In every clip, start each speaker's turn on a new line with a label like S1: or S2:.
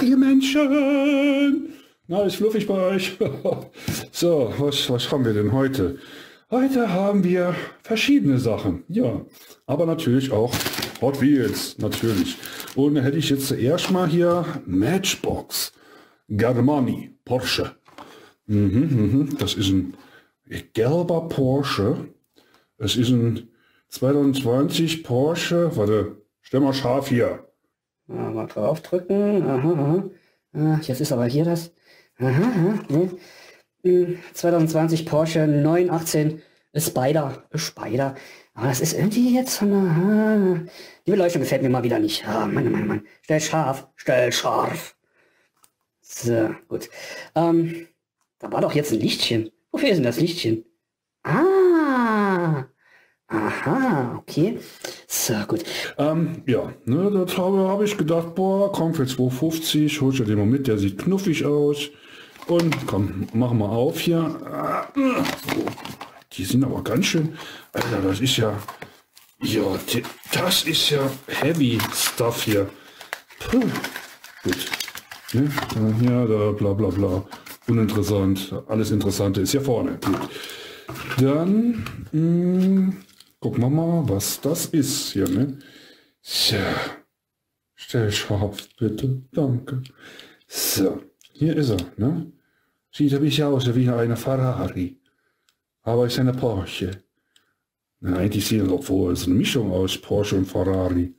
S1: ihr Menschen. Na, ist fluffig bei euch. So, was haben wir denn heute? Heute haben wir verschiedene Sachen. Ja, aber natürlich auch Hot Wheels, natürlich. Und da hätte ich jetzt zuerst mal hier Matchbox. Germani, Porsche. Das ist ein gelber Porsche. Es ist ein 2020 Porsche. Warte, stell mal scharf hier.
S2: Mal draufdrücken. Jetzt ist aber hier das. 2020 Porsche 918 Spider. Aber das ist irgendwie jetzt von der... Die Beleuchtung gefällt mir mal wieder nicht. Mann. Stell scharf. So, gut. Da war doch jetzt ein Lichtchen. Wofür ist denn das Lichtchen? Aha, okay. So, gut.
S1: Ja, ne, da habe ich gedacht, boah, komm für 2,50, hol ich den mal mit, der sieht knuffig aus. Und komm, mach mal auf hier. So, die sind aber ganz schön, Alter, das ist ja Heavy Stuff hier. Puh. Gut. Ne? Ja, da bla bla bla. Uninteressant. Alles Interessante ist hier vorne. Gut. Dann gucken wir mal, was das ist hier. Ne? Tja. Stell scharf, bitte. Danke. So, hier ist er. Ne? Sieht ein bisschen aus wie eine Ferrari. Aber ist eine Porsche. Na, eigentlich sieht er doch wohl, es ist eine Mischung aus Porsche und Ferrari.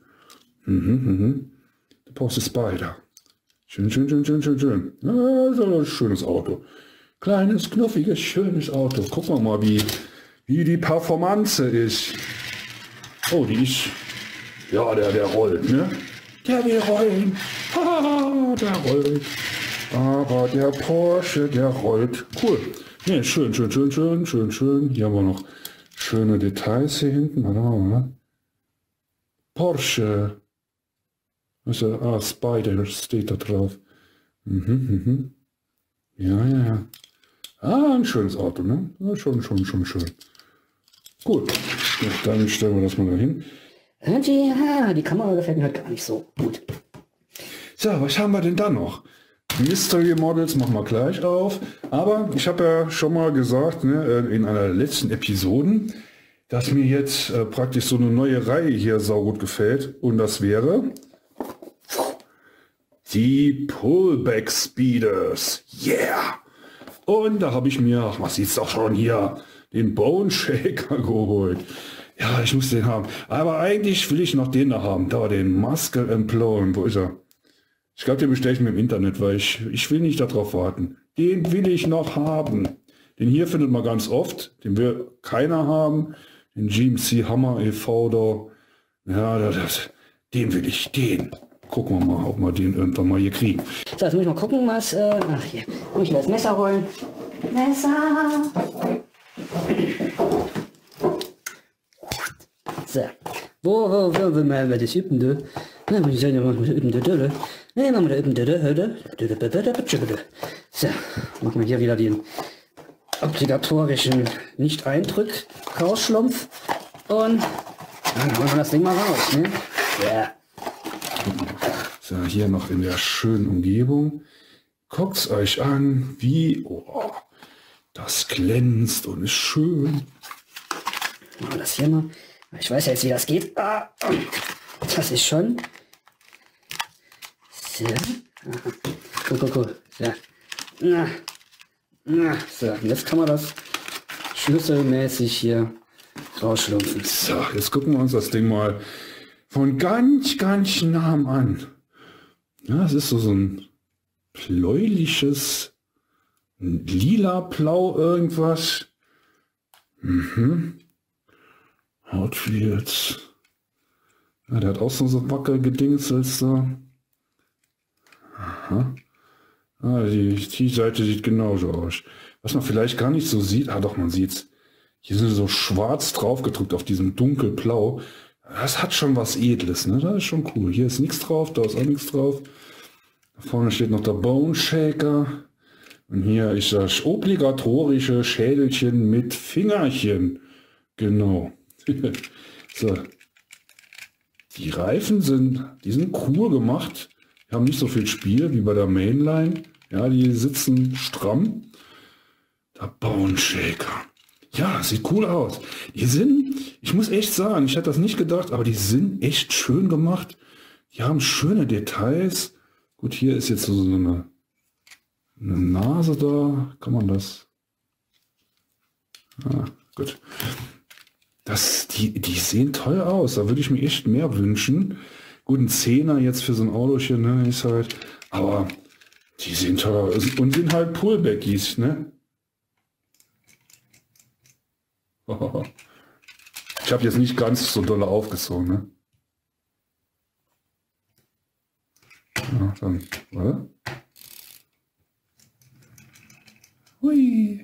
S1: Der Porsche Spider. Schön. Ja, so ein schönes Auto. Kleines, knuffiges, schönes Auto. Gucken wir mal, wie die Performance ist. Oh, die ist... Ja, der rollt, ne? Der will rollen. Der rollt. Aber der Porsche, der rollt. Cool. Ne, schön. Hier haben wir noch schöne Details hier hinten. Warte mal. Porsche. Also, Spider steht da drauf. Ja. Ein schönes Auto, ne? Ja, schon schön. Gut, dann stellen wir das mal dahin.
S2: Die Kamera gefällt mir halt gar nicht so gut.
S1: So, was haben wir denn da noch? Mystery Models machen wir gleich auf. Aber ich habe ja schon mal gesagt, ne, in einer der letzten Episoden, dass mir jetzt praktisch so eine neue Reihe hier saugut gefällt. Und das wäre... die Pullback Speeders. Yeah! Und da habe ich mir, was sieht's doch schon hier, den Bone Shaker geholt. Ja, ich muss den haben. Aber eigentlich will ich noch den da haben. Da, den Muscle and Blown. Wo ist er? Ich glaube, den bestelle ich mir im Internet, weil ich will nicht darauf warten. Den will ich noch haben. Den hier findet man ganz oft. Den will keiner haben. Den GMC Hammer e.V. da. Ja, den will ich. Den. Gucken wir mal, ob wir den irgendwann mal hier kriegen.
S2: So, jetzt muss ich mal gucken, was... hier. Muss ich mir das Messer holen. Messer! So. Wo wir das üben, du? Na, muss ich sagen, wir üben, du? Ne, machen wir üben, so, machen wir hier wieder den obligatorischen Nicht-Eindrück-Rausschlumpf. Und dann holen wir das Ding mal raus, ne? Ja.
S1: So, hier noch in der schönen Umgebung. Guckt's euch an, wie das glänzt und ist schön.
S2: Machen wir das hier mal. Ich weiß ja jetzt, wie das geht. Das ist schon... So. Cool. So. So, jetzt kann man das schlüsselmäßig hier rausschlumpfen.
S1: So, jetzt gucken wir uns das Ding mal von ganz nahem an. Ja, es ist so ein bläuliches, lila-blau irgendwas. Hot Wheels. Ja, der hat auch so Wackelgedingselt da. Aha. Die Seite sieht genauso aus. Was man vielleicht gar nicht so sieht, doch, man sieht's. Hier sind so schwarz drauf gedrückt auf diesem dunkelblau. Das hat schon was Edles, ne? Das ist schon cool. Hier ist nichts drauf, da ist auch nichts drauf. Da vorne steht noch der Bone Shaker. Und hier ist das obligatorische Schädelchen mit Fingerchen. Genau. So. Die Reifen sind cool gemacht. Die haben nicht so viel Spiel wie bei der Mainline. Ja, die sitzen stramm. Der Bone Shaker. Ja, sieht cool aus. Die sind, ich muss echt sagen, ich hätte das nicht gedacht, aber die sind echt schön gemacht. Die haben schöne Details. Gut, hier ist jetzt so eine Nase da. Kann man das? Ah, gut. Die sehen toll aus. Da würde ich mir echt mehr wünschen. Gut, ein 10er jetzt für so ein Autochen, ne, ist halt, aber die sehen toll aus und sind halt Pullbackies, ne? Ich habe jetzt nicht ganz so doll aufgezogen, ne? Ja, dann, oder? Hui.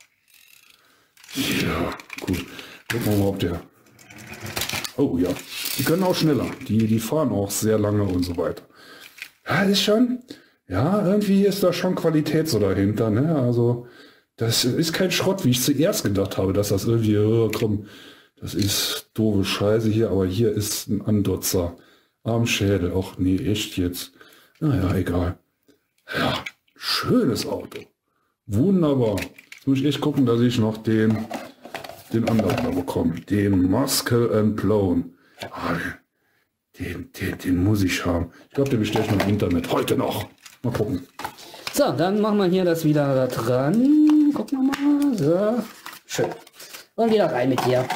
S1: Ja, gut. Gucken wir mal, ob der... Oh ja, die können auch schneller. Die fahren auch sehr lange und so weiter. Ja, ist schon... Ja, irgendwie ist da schon Qualität so dahinter, ne? Also, das ist kein Schrott, wie ich zuerst gedacht habe, dass das irgendwie... Oh, komm, das ist doofe Scheiße hier, aber hier ist ein Andotzer am Schädel. Ach nee, echt jetzt. Naja, egal. Ja, schönes Auto. Wunderbar. Jetzt muss ich echt gucken, dass ich noch den anderen da bekomme. Den Muscle and Blown. Ah, den muss ich haben. Ich glaube, den bestelle ich noch im Internet. Heute noch. Mal gucken.
S2: So, dann machen wir hier das wieder da dran. Gucken wir mal. So. Schön. Und wieder rein mit dir.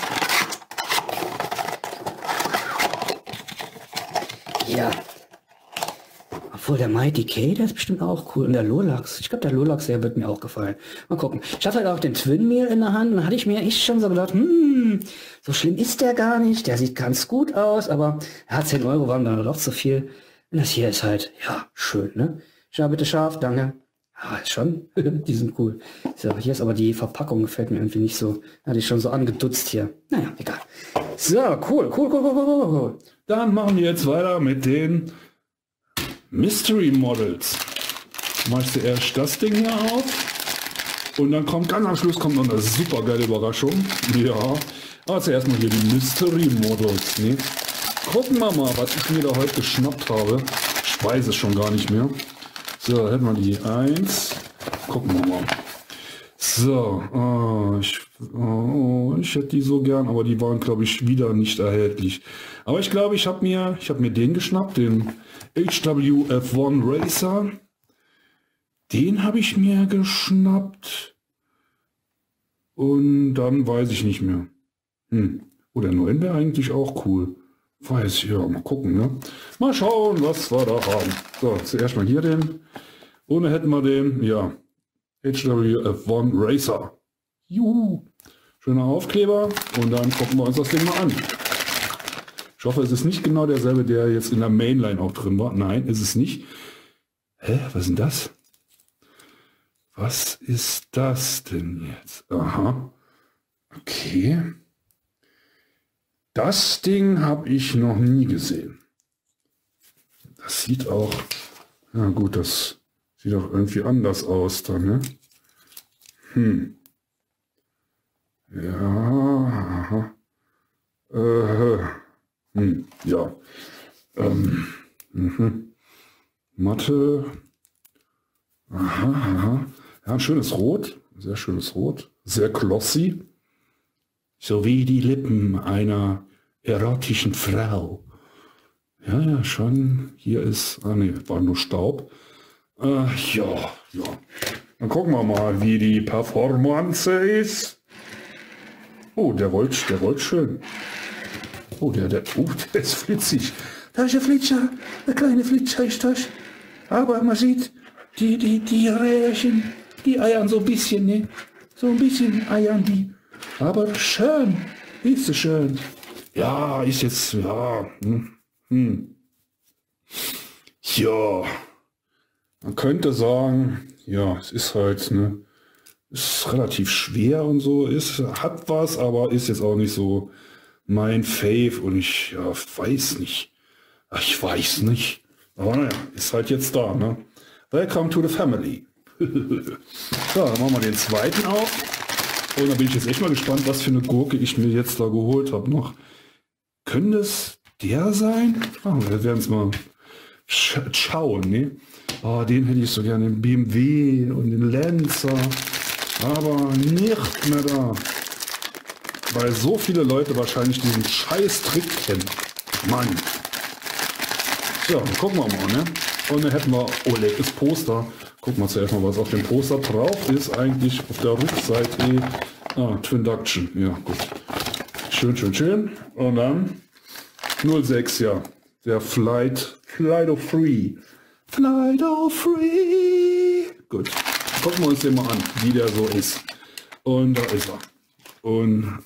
S2: Ja. Obwohl der Mighty K, der ist bestimmt auch cool. Und der Lolax. Ich glaube, der Lolax, der wird mir auch gefallen. Mal gucken. Ich hatte halt auch den Twin Meal in der Hand. Und da hatte ich mir echt schon so gedacht, so schlimm ist der gar nicht. Der sieht ganz gut aus. Aber ja, 10 Euro waren dann doch zu viel. Und das hier ist halt, ja, schön, ne? Schau bitte scharf, danke. Ah, ist schon. Die sind cool. So, hier ist aber die Verpackung gefällt mir irgendwie nicht so. Hatte ich schon so angedutzt hier. Naja, egal. So, cool.
S1: Dann machen wir jetzt weiter mit den Mystery Models. Machst du erst das Ding hier auf und dann kommt ganz am Schluss kommt noch eine super geile Überraschung. Ja, aber zuerst mal hier die Mystery Models. Ne? Gucken wir mal, was ich mir da heute geschnappt habe. Ich weiß es schon gar nicht mehr. So, hätten wir die 1. Gucken wir mal. So, ich hätte die so gern, aber die waren, glaube ich, wieder nicht erhältlich. Aber ich glaube, ich habe mir den geschnappt, den HWF1 Racer. Den habe ich mir geschnappt. Und dann weiß ich nicht mehr. Oh, der 9 wäre eigentlich auch cool. Weiß ich, ja, mal gucken, ne? Mal schauen, was wir da haben. So, zuerst mal hier den. Ohne hätten wir den, ja, HWF1 Racer. Juhu. Schöner Aufkleber. Und dann gucken wir uns das Ding mal an. Ich hoffe, es ist nicht genau derselbe, der jetzt in der Mainline auch drin war. Nein, ist es nicht. Hä, was ist denn das? Was ist das denn jetzt? Aha. Okay. Das Ding habe ich noch nie gesehen. Das sieht auch... Ja gut, das sieht auch irgendwie anders aus dann, ne? Ja, aha. Ja. Matte. Aha. Ja, ein schönes Rot. Sehr schönes Rot. Sehr glossy. So wie die Lippen einer erotischen Frau. Ja, schon. Hier ist... Ah ne, war nur Staub. Ja. Dann gucken wir mal, wie die Performance ist. Oh, der rollt schön. Oh, der ist flitzig. Da ist ein Flitscher, der kleine Flitscher ist das. Aber man sieht, die Rährchen, die eiern so ein bisschen, ne? So ein bisschen eiern die. Aber schön, ist es schön. Ja, ist jetzt, ja. Ja, man könnte sagen, ja, es ist halt, ne, ist relativ schwer und so, hat was, aber ist jetzt auch nicht so mein Fave und ich weiß nicht. Ich weiß nicht. Aber naja, ist halt jetzt da, ne? Welcome to the family. So, dann machen wir den zweiten auf. Und da bin ich jetzt echt mal gespannt, was für eine Gurke ich mir jetzt da geholt habe noch. Könnte es der sein? Wir werden es mal schauen, ne? Oh, den hätte ich so gerne, den BMW und den Lancer, aber nicht mehr da. Weil so viele Leute wahrscheinlich diesen scheiß Trick kennen. Mann. So, gucken wir mal, ne? Und dann hätten wir OLEDs Poster. Gucken wir zuerst mal, was auf dem Poster drauf ist. Eigentlich auf der Rückseite. Twinduction. Ja, gut. Schön, schön, schön. Und dann 06, ja. Der Flight of Free. Flight of Free. Gut. Gucken wir uns den mal an, wie der so ist. Und da ist er. Und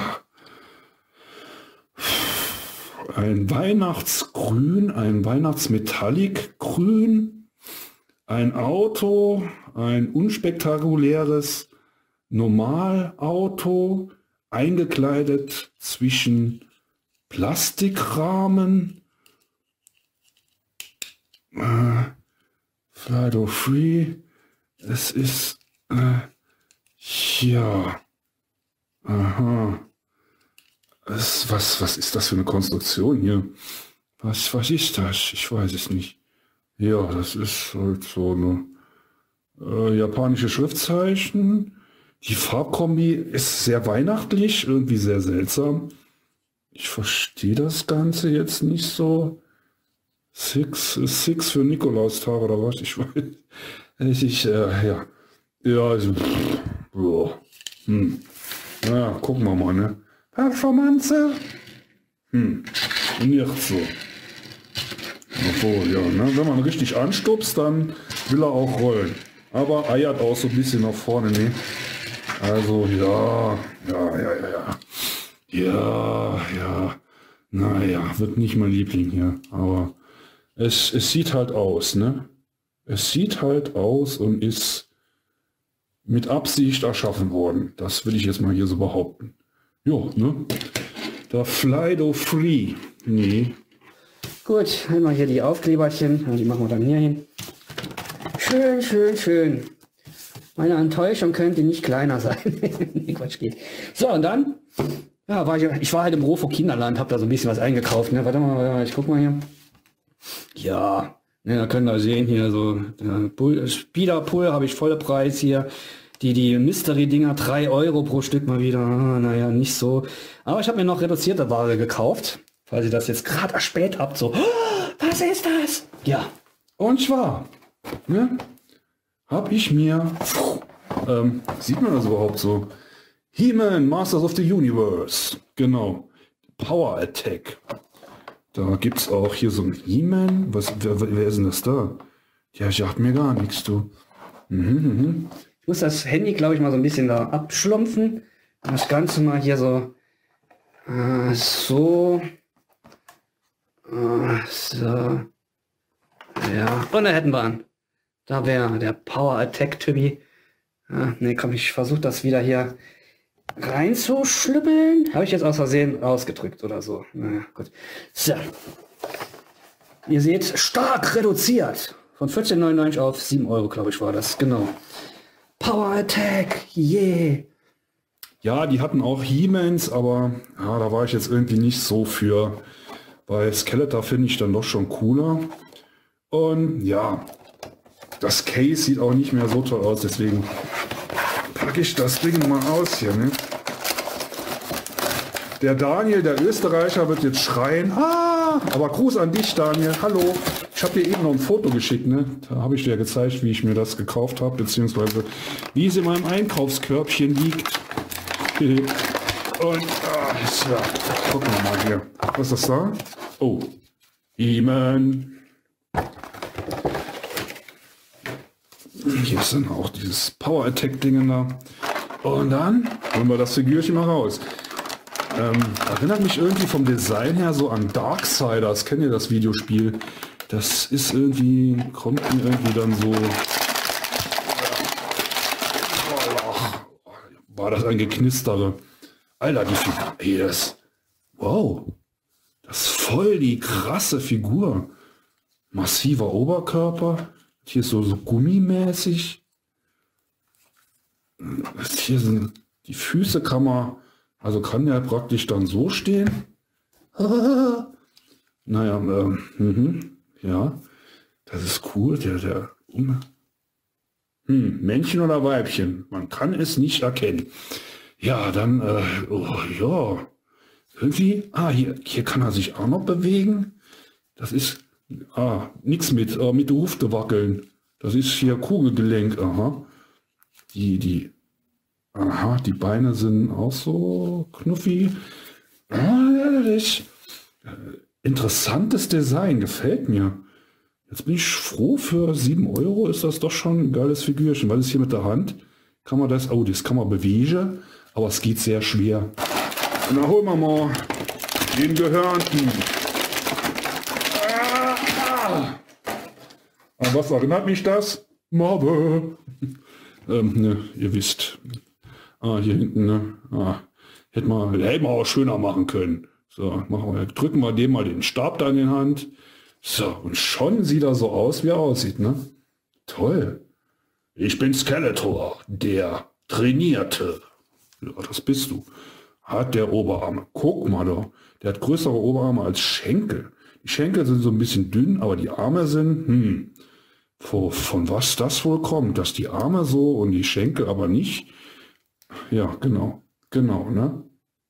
S1: ein Weihnachtsgrün, ein Weihnachtsmetallic-Grün, ein Auto, ein unspektakuläres Normalauto, eingekleidet zwischen Plastikrahmen. Flight of Free. Es ist ja. Aha. Was ist das für eine Konstruktion hier? Was ist das? Ich weiß es nicht. Ja, das ist halt so eine japanische Schriftzeichen. Die Farbkombi ist sehr weihnachtlich, irgendwie sehr seltsam. Ich verstehe das Ganze jetzt nicht so. Six für Nikolaustag oder was? Ich weiß. Ja. Ja, also. Ja, gucken wir mal, ne? Performance? Nicht so. Obwohl, ja, ne? Wenn man richtig anstupst, dann will er auch rollen. Aber eiert auch so ein bisschen nach vorne, ne? Also, ja. Naja, wird nicht mein Liebling hier. Aber es sieht halt aus, ne? Es sieht halt aus und ist mit Absicht erschaffen worden. Das will ich jetzt mal hier so behaupten. Jo, ne? Der Flight of Free. Nee.
S2: Gut, einmal hier die Aufkleberchen. Und die machen wir dann hier hin. Schön, schön, schön. Meine Enttäuschung könnte nicht kleiner sein. Nee, Quatsch, geht. So, und dann, ja, ich war halt im Rofo Kinderland, habe da so ein bisschen was eingekauft. Ne? Warte mal, ich guck mal hier. Ja, ne, da können wir sehen hier so, Speederpool habe ich volle Preis hier. Die Mystery-Dinger 3 Euro pro Stück mal wieder. Naja, nicht so. Aber ich habe mir noch reduzierte Ware gekauft, falls ihr das jetzt gerade erspäht habt. So, was ist das? Ja,
S1: Und zwar, ne, habe ich mir, sieht man das überhaupt so? He-Man, Masters of the Universe. Genau. Power Attack. Da gibt es auch hier so ein He-Man. Wer ist denn das da? Ja, ich sagt mir gar nichts, du.
S2: Ich muss das Handy, glaube ich, mal so ein bisschen da abschlumpfen. Das Ganze mal hier so. So. Ja, und da hätten wir an. Da wäre der Power Attack Typi. Ne, komm, ich versuche das wieder hier reinzuschlüppeln. Habe ich jetzt aus Versehen ausgedrückt oder so. Naja, gut. So. Ihr seht, stark reduziert. Von 14,99 auf 7 Euro, glaube ich, war das. Genau. Power Attack. Yeah.
S1: Ja, die hatten auch He-Mans, aber ja, da war ich jetzt irgendwie nicht so für. Bei Skeletor finde ich dann doch schon cooler. Und ja, das Case sieht auch nicht mehr so toll aus, deswegen packe ich das Ding mal aus hier. Ne? Der Daniel, der Österreicher, wird jetzt schreien. Aber Gruß an dich, Daniel. Hallo. Ich habe dir eben noch ein Foto geschickt. Ne? Da habe ich dir gezeigt, wie ich mir das gekauft habe, beziehungsweise wie es in meinem Einkaufskörbchen liegt. Und ja, gucken wir mal hier. Was ist das da? Oh, He-Man. Hier ist dann auch dieses Power Attack Ding da. Und dann holen wir das Figürchen mal raus. Erinnert mich irgendwie vom Design her so an Darksiders. Kennt ihr das Videospiel? Das ist irgendwie, kommt mir irgendwie dann so. War das ein Geknistere? Alter, die Figur. Ey, das. Wow. Das ist voll die krasse Figur. Massiver Oberkörper. Hier ist so gummimäßig. Hier sind die Füße, kann der praktisch dann so stehen. Naja, ja. Das ist cool, Männchen oder Weibchen, man kann es nicht erkennen. Ja, dann, oh, ja, irgendwie, hier kann er sich auch noch bewegen. Das ist, nichts mit der Hufte wackeln. Das ist hier Kugelgelenk, aha. Die Beine sind auch so knuffi. Das ist, interessantes Design, gefällt mir. Jetzt bin ich froh, für 7 Euro ist das doch schon ein geiles Figürchen, weil es hier mit der Hand kann man das, das kann man bewegen, aber es geht sehr schwer. Und dann holen wir mal den Gehörnten. An was erinnert mich das? Marbe. Ne, ihr wisst. Hier hinten, ne? Hätten wir auch schöner machen können. So, drücken wir dem mal den Stab da in die Hand. So, und schon sieht er so aus, wie er aussieht, ne? Toll. Ich bin Skeletor, der Trainierte. Ja, das bist du. Hat der Oberarme. Guck mal da. Der hat größere Oberarme als Schenkel. Die Schenkel sind so ein bisschen dünn, aber die Arme sind, von was das wohl kommt, dass die Arme so und die Schenkel aber nicht. Ja, genau, ne?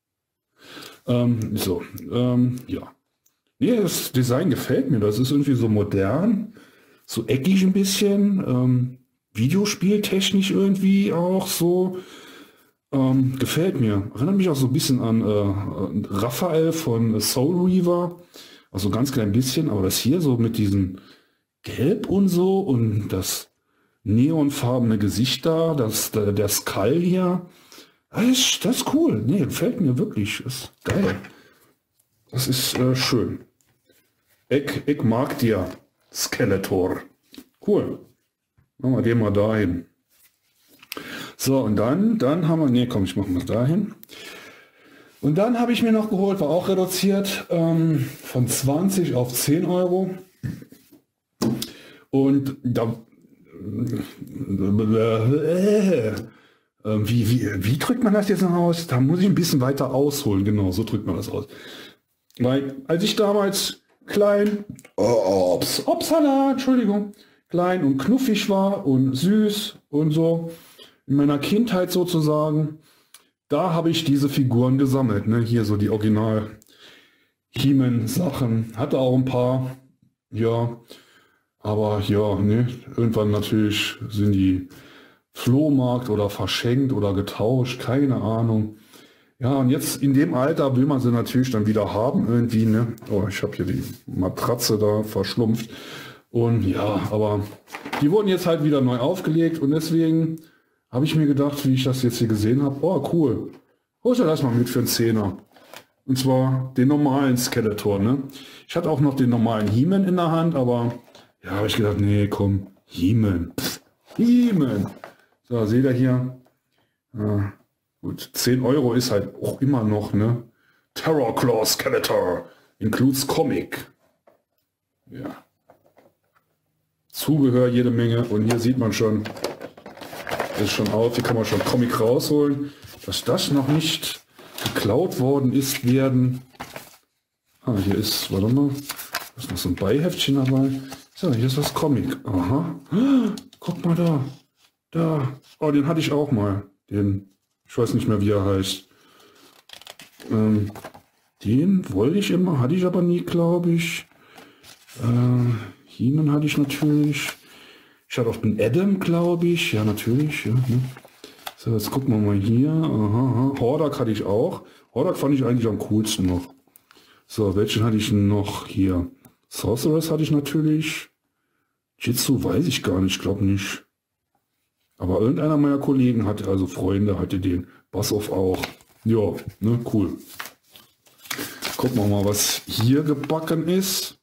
S1: Ja. Nee, das Design gefällt mir. Das ist irgendwie so modern, so eckig ein bisschen, Videospieltechnisch irgendwie auch so. Gefällt mir. Erinnert mich auch so ein bisschen an Raphael von Soul Reaver. Also ganz klein bisschen, aber das hier so mit diesem Gelb und so und das neonfarbene Gesicht da, der Skull hier. Das ist cool. Nee, gefällt mir wirklich. Das ist geil. Das ist schön. Ich mag dir, Skeletor. Cool. Machen wir den mal dahin. So, und dann haben wir, nee, komm, ich mache mal dahin. Und dann habe ich mir noch geholt, war auch reduziert, von 20 auf 10 Euro. Und da, wie drückt man das jetzt noch aus? Da muss ich ein bisschen weiter ausholen, genau, so drückt man das aus. Weil, als ich damals klein, Entschuldigung, klein und knuffig war und süß und so, in meiner Kindheit sozusagen, da habe ich diese Figuren gesammelt, ne? Hier so die Original He-Man-Sachen, hatte auch ein paar, ja, aber ja, ne, irgendwann natürlich sind die Flohmarkt oder verschenkt oder getauscht, keine Ahnung. Ja, und jetzt in dem Alter will man sie natürlich dann wieder haben irgendwie, ne? Oh, ich habe hier die Matratze da verschlumpft. Und ja, aber die wurden jetzt halt wieder neu aufgelegt und deswegen habe ich mir gedacht, wie ich das jetzt hier gesehen habe, oh cool, holst du das mal mit für einen Zehner. Und zwar den normalen Skeletor, ne? Ich hatte auch noch den normalen He-Man in der Hand, aber ja, habe ich gedacht, nee, komm, He-Man. He-Man. So, seht ihr hier? Gut, 10 Euro ist halt auch immer noch, ne? Terror Claw Skeletor. Includes Comic. Ja. Zubehör jede Menge. Und hier sieht man schon, ist schon auf, hier kann man schon Comic rausholen. Dass das noch nicht geklaut worden ist, werden. Hier ist, warte mal, ist noch so ein Beiheftchen dabei. So, hier ist das Comic. Aha. Guck mal da. Da. Oh, den hatte ich auch mal. Den, ich weiß nicht mehr, wie er heißt. Den wollte ich immer, hatte ich aber nie, glaube ich. He-Man hatte ich natürlich. Ich hatte auch den Adam, glaube ich. Ja, natürlich. Ja, ne? So, jetzt gucken wir mal hier. Aha. Hordak hatte ich auch. Hordak fand ich eigentlich am coolsten noch. So, welchen hatte ich noch hier? Sorceress hatte ich natürlich. Jitsu weiß ich gar nicht, glaube nicht. Aber irgendeiner meiner Kollegen hatte, also Freunde, hatte den. Bassoff auch. Ja, ne, cool. Gucken wir mal, was hier gebacken ist.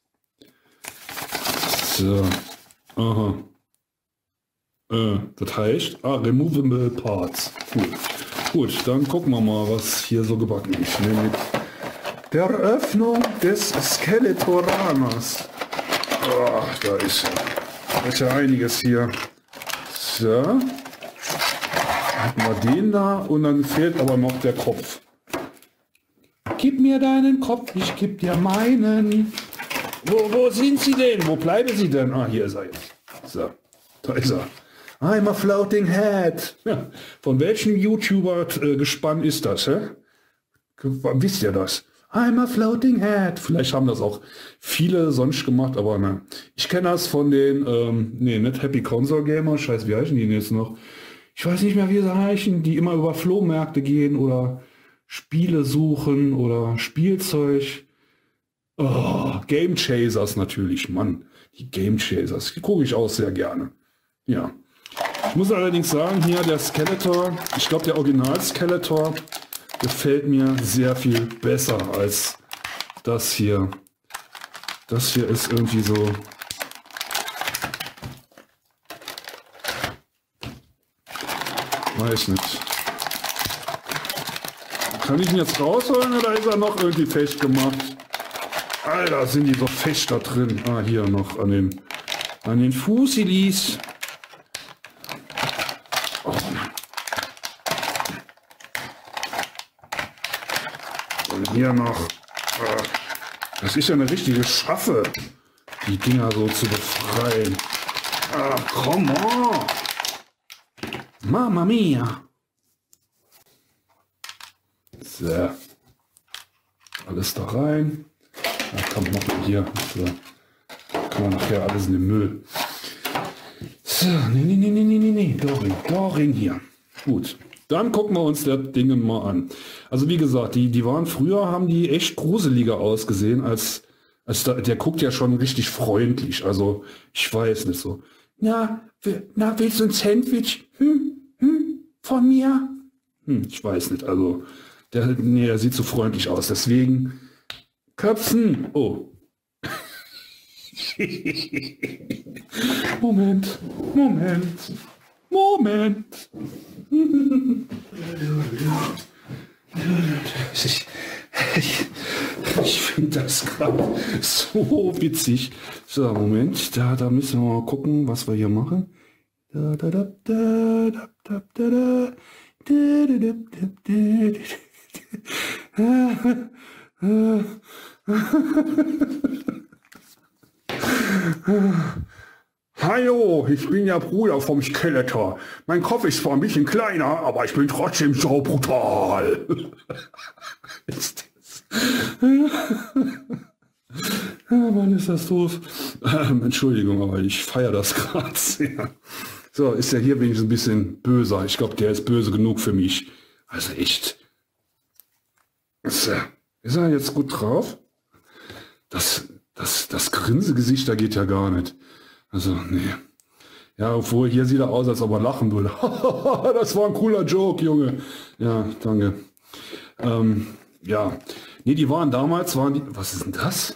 S1: So. Aha. Das heißt, Removable Parts. Cool. Gut, dann gucken wir mal, was hier so gebacken ist. Nämlich der Öffnung des Skeletoramas. Oh, da ist ja einiges hier. So. Hatten wir den da und dann fehlt aber noch der Kopf. Gib mir deinen Kopf, ich geb dir meinen. Wo sind Sie denn? Wo bleiben Sie denn? Ah, hier ist er jetzt. So, da ist er. I'm a floating head. Ja, von welchem YouTuber gespannt ist das? Hä? Wisst ihr das? I'm a floating head. Vielleicht haben das auch viele sonst gemacht, aber ne. Ich kenne das von den, nicht Happy Console Gamer, scheiße, wie heißen die denn jetzt noch? Ich weiß nicht mehr, wie sie heißen, die immer über Flohmärkte gehen oder Spiele suchen oder Spielzeug. Oh, Game Chasers natürlich, Mann. Die Game Chasers, die gucke ich auch sehr gerne. Ja. Ich muss allerdings sagen, hier der Skeletor, ich glaube der Original Skeletor gefällt mir sehr viel besser als das hier. Das hier ist irgendwie so... Weiß nicht. Kann ich ihn jetzt rausholen oder ist er noch irgendwie fest gemacht? Alter, sind die so fest da drin. Ah, hier noch an den Fusilis. Oh Mann. Und hier noch. Das ist ja eine richtige Schaffe, die Dinger so zu befreien. Ah, come on. Mamma mia. So. Alles da rein. Da kommt noch hier. So. Kann man nachher alles in den Müll. So, nee. Doring hier. Gut. Dann gucken wir uns das Ding mal an. Also wie gesagt, die waren früher, haben die echt gruseliger ausgesehen als der guckt ja schon richtig freundlich. Also ich weiß nicht so. Na, willst du ein Sandwich? Von mir? Ich weiß nicht. Also der sieht so freundlich aus. Deswegen Köpfen. Oh. Moment. Ich finde das gerade so witzig. So, Moment, da müssen wir mal gucken, was wir hier machen. Hallo, ich bin der Bruder vom Skeletor. Mein Kopf ist zwar ein bisschen kleiner, aber ich bin trotzdem so brutal. Mann, ist das doof. Entschuldigung, aber ich feiere das gerade sehr. So, ist er hier wenigstens ein bisschen böser. Ich glaube, der ist böse genug für mich. Also echt. So, ist er jetzt gut drauf? Das Grinsegesicht, da geht ja gar nicht. Also, nee. Ja, obwohl, hier sieht er aus, als ob er lachen würde. Das war ein cooler Joke, Junge. Ja, danke. Ja. Nee, die waren damals, was ist denn das?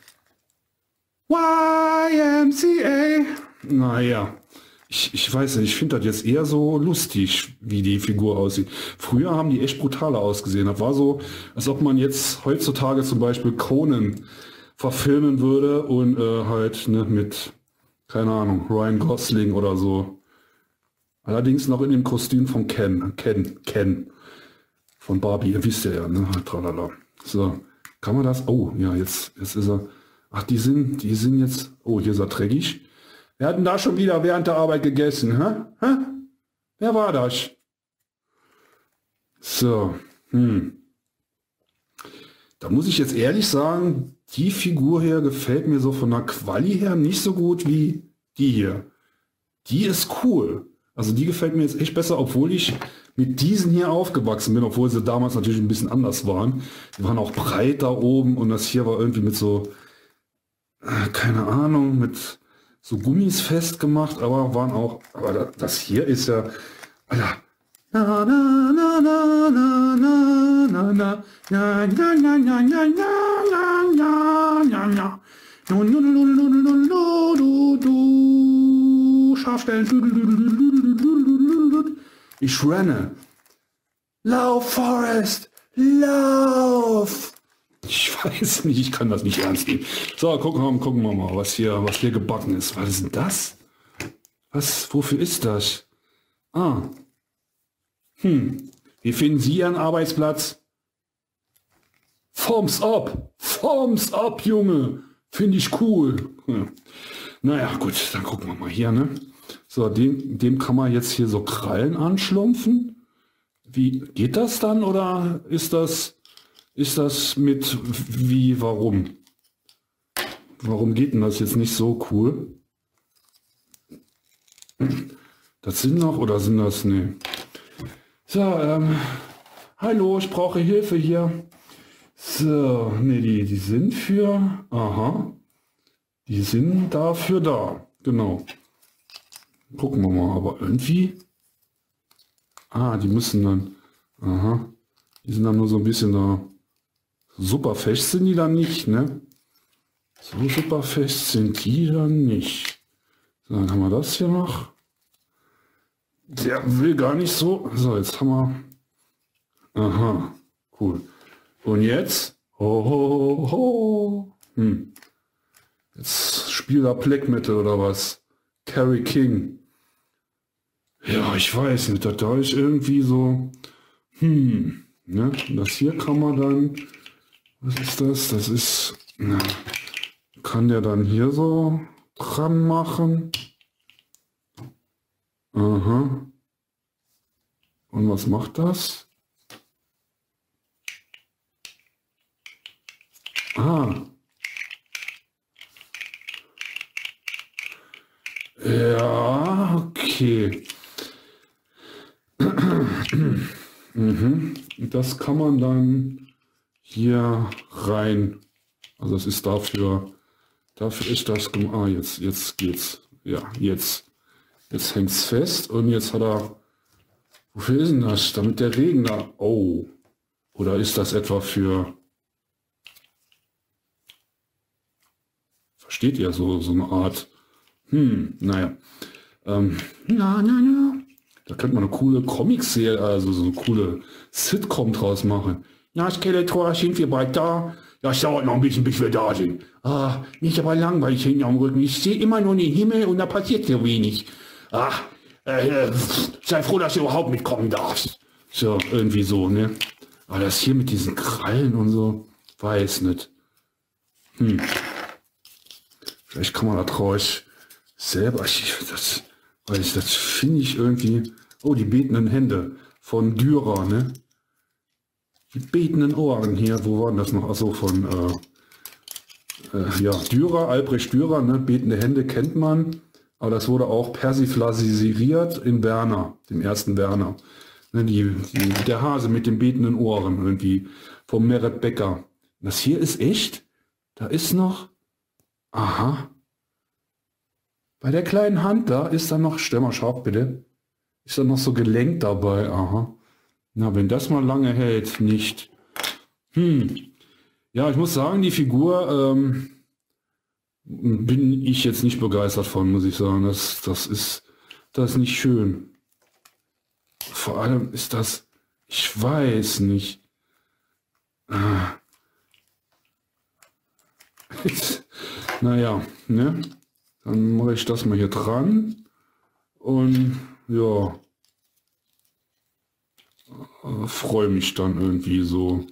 S1: YMCA. Naja. Ich weiß nicht, ich finde das jetzt eher so lustig, wie die Figur aussieht. Früher haben die echt brutaler ausgesehen. Das war so, als ob man jetzt heutzutage zum Beispiel Conan verfilmen würde und halt mit, keine Ahnung, Ryan Gosling oder so. Allerdings noch in dem Kostüm von Ken. Von Barbie, ihr wisst ja, ne? Tralala. So, kann man das? Oh, ja, jetzt ist er. Ach, die sind jetzt. Oh, hier ist er dreckig. Wir hatten da schon wieder während der Arbeit gegessen, hä? Wer war das? So, Da muss ich jetzt ehrlich sagen, die Figur hier gefällt mir so von der Quali her nicht so gut wie die hier. Die ist cool. Also die gefällt mir jetzt echt besser, obwohl ich mit diesen hier aufgewachsen bin, obwohl sie damals natürlich ein bisschen anders waren. Die waren auch breit da oben und das hier war irgendwie mit so, keine Ahnung, mit so Gummis festgemacht, aber waren auch, aber das hier ist ja, Alter. Na na na na na na na na na na na na na na na na na du Schafstellen. Ich renne. Lauf, Forrest, lauf. Ich weiß nicht, ich kann das nicht ernst nehmen. So, gucken wir mal, was hier gebacken ist. Was ist denn das? Wofür ist das? Ah. Wie finden Sie Ihren Arbeitsplatz? Thumbs up, Junge. Finde ich cool. Ja. Naja, gut, dann gucken wir mal hier, ne? So, dem kann man jetzt hier so Krallen anschlumpfen. Wie geht das dann oder ist das mit wie, warum? Warum geht denn das jetzt nicht so cool? Das sind noch oder sind das, ne? So, hallo, ich brauche Hilfe hier. So, ne, die sind für, aha, die sind dafür da, genau. Gucken wir mal, aber irgendwie, die müssen dann, aha, die sind dann nur so ein bisschen da, super fest sind die dann nicht, ne? So super fest sind die dann nicht. So, dann haben wir das hier noch. Der will gar nicht so, so, jetzt haben wir, aha, cool. Und jetzt, ho, ho, ho. Jetzt spielt er Black Metal oder was? Carrie King. Ja, ich weiß nicht, da ist irgendwie so, ne? Das hier kann man dann, was ist das? Das ist, na, kann der dann hier so dran machen? Aha. Und was macht das? Ja, okay. Das kann man dann hier rein. Also es ist dafür ist das gemacht. Jetzt geht's. Ja, jetzt hängt es fest und jetzt hat er. Wofür ist denn das? Damit der Regen da. Oh. Oder ist das etwa für. Versteht ihr so eine Art? Naja. Da könnte man eine coole Comic-Serie, also so eine coole Sitcom draus machen. Ja, Skeletor, sind wir bald da? Ja, es dauert noch ein bisschen, bis wir da sind. Nicht aber langweilig hinten am Rücken. Ich sehe immer nur den Himmel und da passiert so wenig. Sei froh, dass du überhaupt mitkommen darfst. So, irgendwie so, ne? Aber das hier mit diesen Krallen und so, weiß nicht. Vielleicht kann man da draus selber, das finde ich irgendwie, oh, die betenden Hände von Dürer, ne? Die betenden Ohren hier, wo waren das noch? Achso, von, ja, Dürer, Albrecht Dürer, ne? Betende Hände kennt man, aber das wurde auch persiflasiert in Werner, dem ersten Werner. Ne? Der Hase mit den betenden Ohren, irgendwie, vom Meret Becker. Das hier ist echt, da ist noch, aha. Bei der kleinen Hand da ist dann noch, stell mal scharf bitte, ist dann noch so Gelenk dabei, aha. Na, wenn das mal lange hält, nicht. Ja, ich muss sagen, die Figur bin ich jetzt nicht begeistert von, muss ich sagen. Das ist nicht schön. Vor allem ist das, ich weiß nicht. Naja, ne? Dann mache ich das mal hier dran und ja, freue mich dann irgendwie so.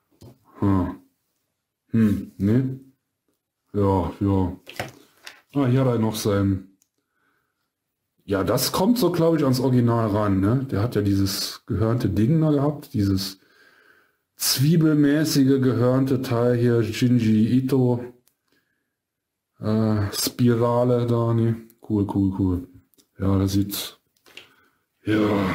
S1: Ne? Ja. Hier hat er noch sein. Ja, das kommt so, glaube ich, ans Original ran, ne? Der hat ja dieses gehörnte Ding da gehabt, dieses zwiebelmäßige gehörnte Teil hier, Shinji Ito. Spirale da, ne? Cool. Ja, das sieht, ja,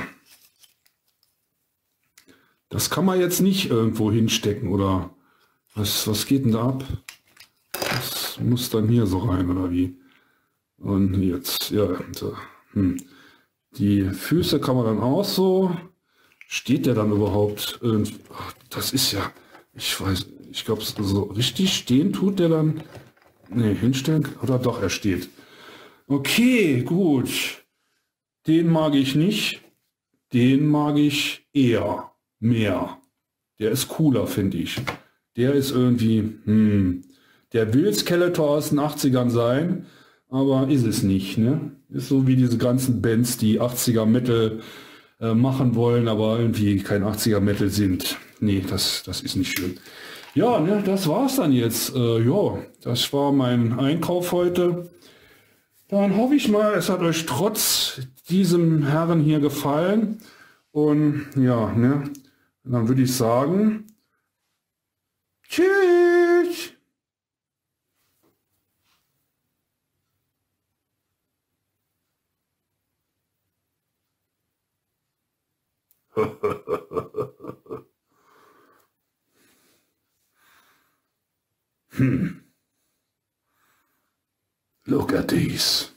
S1: das kann man jetzt nicht irgendwo hinstecken, oder was geht denn da ab? Das muss dann hier so rein, oder wie? Und jetzt, ja, so, die Füße kann man dann auch so, steht der dann überhaupt irgendwie, das ist ja, ich weiß, ich glaube, so richtig stehen tut der dann. Ne, hinstellen, oder doch, er steht. Okay, gut. Den mag ich nicht. Den mag ich eher. Mehr. Der ist cooler, finde ich. Der ist irgendwie, der will Skeletor aus den 80ern sein, aber ist es nicht, ne? Ist so wie diese ganzen Bands, die 80er Metal machen wollen, aber irgendwie kein 80er Metal sind. Nee, das ist nicht schön. Ja, ne, das war's dann jetzt. Ja, das war mein Einkauf heute. Dann hoffe ich mal, es hat euch trotz diesem Herren hier gefallen. Und ja, ne, dann würde ich sagen, tschüss. Look at these.